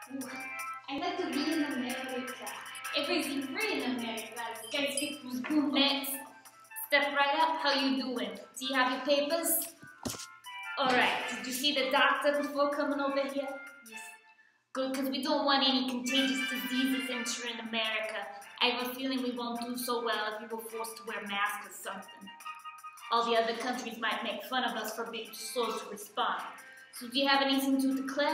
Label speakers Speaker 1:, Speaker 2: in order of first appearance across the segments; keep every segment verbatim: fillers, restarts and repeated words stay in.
Speaker 1: Ooh, I like to be in America. Everything free in America. Guys, get those boom legs. Step right up. How you doing? Do you have your papers? Alright. Did you see the doctor before coming over here? Yes. Good, because we don't want any contagious diseases entering America. I have a feeling we won't do so well if we were forced to wear masks or something. All the other countries might make fun of us for being slow to respond. So do you have anything to declare?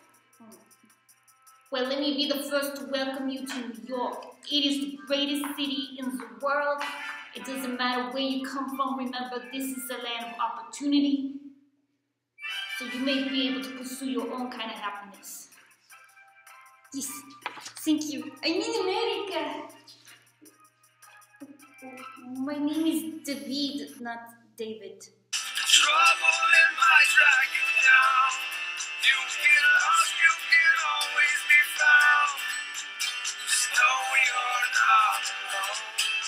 Speaker 1: Well, let me be the first to welcome you to New York. It is the greatest city in the world. It doesn't matter where you come from. Remember, this is a land of opportunity. So you may be able to pursue your own kind of happiness. Yes, thank you. I'm in America. My name is David, not David.
Speaker 2: Trouble in my drag you down. You get lost, you can always be found. Just know you're not alone.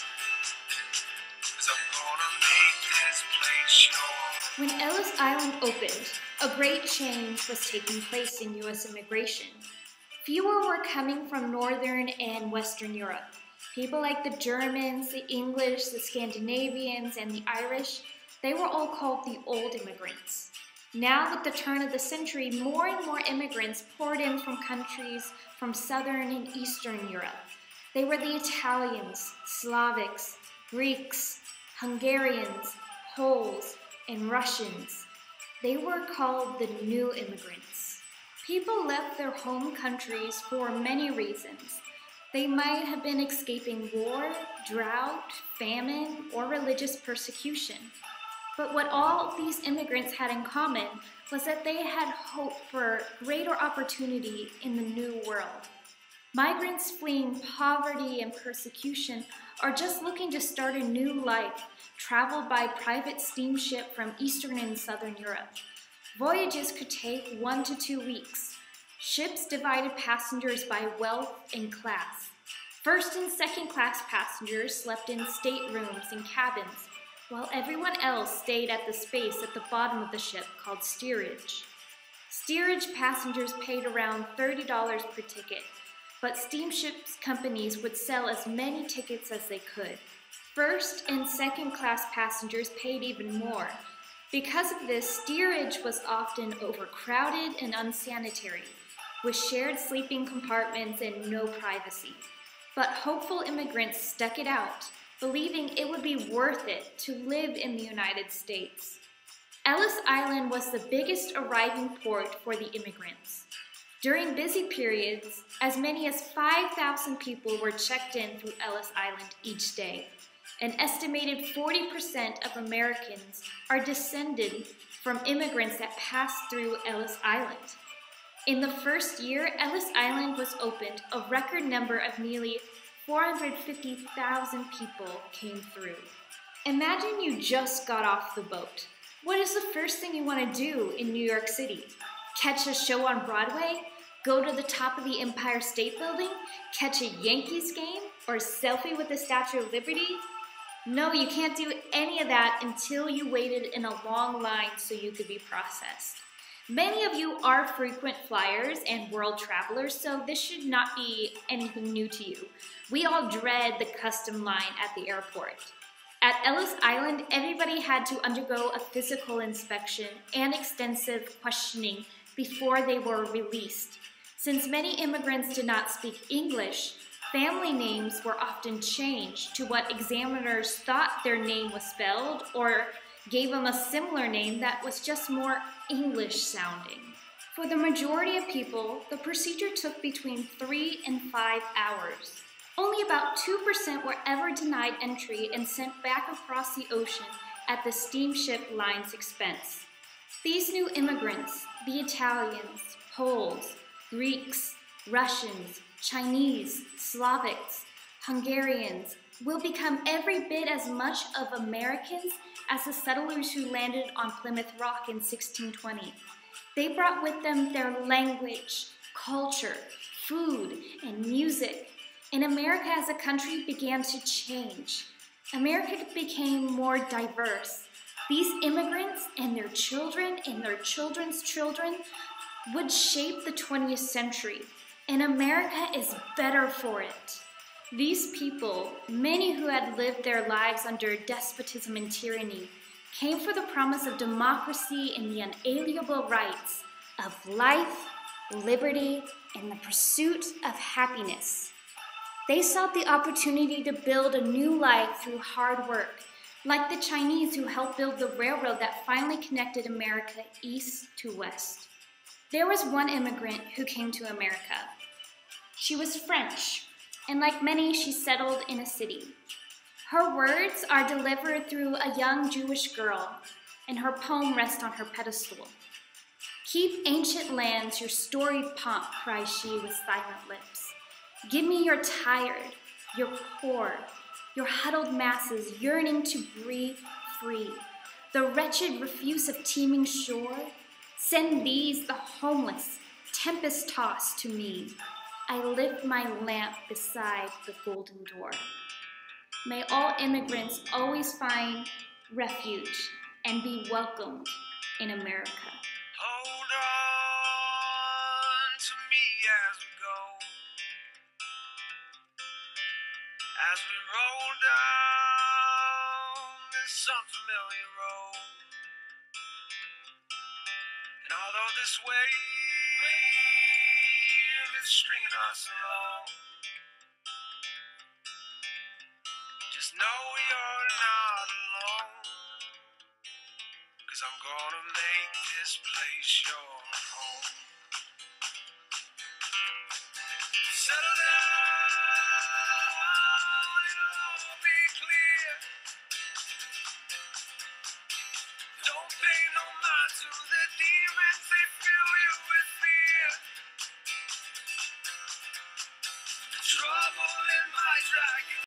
Speaker 2: 'Cause I'm gonna make this place yours.
Speaker 3: When Ellis Island opened, a great change was taking place in U S immigration. Fewer were coming from Northern and Western Europe. People like the Germans, the English, the Scandinavians, and the Irish, they were all called the old immigrants. Now, with the turn of the century, more and more immigrants poured in from countries from Southern and Eastern Europe. They were the Italians, Slavics, Greeks, Hungarians, Poles, and Russians. They were called the new immigrants. People left their home countries for many reasons. They might have been escaping war, drought, famine, or religious persecution. But what all these immigrants had in common was that they had hope for greater opportunity in the new world. Migrants fleeing poverty and persecution are just looking to start a new life, traveled by private steamship from Eastern and Southern Europe. Voyages could take one to two weeks. Ships divided passengers by wealth and class. First and second class passengers slept in staterooms and cabins, while everyone else stayed at the space at the bottom of the ship called steerage. Steerage passengers paid around thirty dollars per ticket, but steamships companies would sell as many tickets as they could. First and second class passengers paid even more. Because of this, steerage was often overcrowded and unsanitary, with shared sleeping compartments and no privacy. But hopeful immigrants stuck it out, believing it would be worth it to live in the United States. Ellis Island was the biggest arriving port for the immigrants. During busy periods, as many as five thousand people were checked in through Ellis Island each day. An estimated forty percent of Americans are descended from immigrants that passed through Ellis Island. In the first year Ellis Island was opened, a record number of nearly four hundred fifty thousand people came through. Imagine you just got off the boat. What is the first thing you want to do in New York City? Catch a show on Broadway? Go to the top of the Empire State Building? Catch a Yankees game? Or selfie with the Statue of Liberty? No, you can't do any of that until you waited in a long line so you could be processed. Many of you are frequent flyers and world travelers, so this should not be anything new to you. We all dread the custom line at the airport. At Ellis Island, everybody had to undergo a physical inspection and extensive questioning before they were released. Since many immigrants did not speak English, family names were often changed to what examiners thought their name was spelled, or gave them a similar name that was just more English sounding. For the majority of people, the procedure took between three and five hours. Only about two percent were ever denied entry and sent back across the ocean at the steamship line's expense. These new immigrants, the Italians, Poles, Greeks, Russians, Chinese, Slavics, Hungarians, will become every bit as much of Americans as the settlers who landed on Plymouth Rock in sixteen twenty. They brought with them their language, culture, food, and music. And America as a country began to change. America became more diverse. These immigrants and their children and their children's children would shape the twentieth century. and America is better for it. These people, many who had lived their lives under despotism and tyranny, came for the promise of democracy and the unalienable rights of life, liberty, and the pursuit of happiness. They sought the opportunity to build a new life through hard work, like the Chinese who helped build the railroad that finally connected America east to west. There was one immigrant who came to America. She was French, and like many, she settled in a city. Her words are delivered through a young Jewish girl, and her poem rests on her pedestal. "Keep ancient lands your storied pomp," cries she with silent lips. "Give me your tired, your poor, your huddled masses yearning to breathe free. The wretched refuse of teeming shore, send these, the homeless, tempest-tossed to me. I lift my lamp beside the golden door." May all immigrants always find refuge and be welcomed in America.
Speaker 2: Hold on to me as we go, as we roll down this unfamiliar road. And although this wave is stringing us along, just know you're not alone, 'cause I'm gonna make this place your home. Settle down, it'll all be clear. Don't pay no mind to the demons, they fill you with fear. The trouble in my drag you